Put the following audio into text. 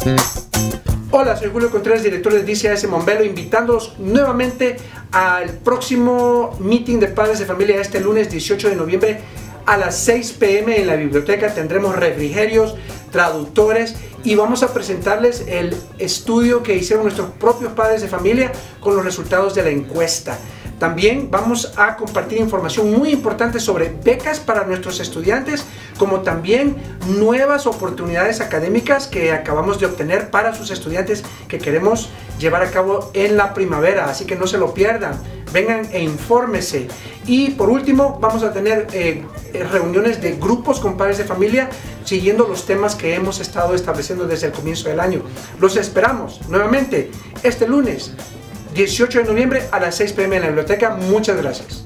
Hola, soy Julio Contreras, director de DCAS Monbelo, invitándolos nuevamente al próximo meeting de padres de familia este lunes 18 de noviembre a las 6 p.m. en la biblioteca. Tendremos refrigerios, traductores y vamos a presentarles el estudio que hicieron nuestros propios padres de familia con los resultados de la encuesta. También vamos a compartir información muy importante sobre becas para nuestros estudiantes, como también nuevas oportunidades académicas que acabamos de obtener para sus estudiantes que queremos llevar a cabo en la primavera, así que no se lo pierdan. Vengan e infórmese. Y por último vamos a tener reuniones de grupos con padres de familia siguiendo los temas que hemos estado estableciendo desde el comienzo del año. Los esperamos nuevamente este lunes 18 de noviembre a las 6 p.m. en la biblioteca. Muchas gracias.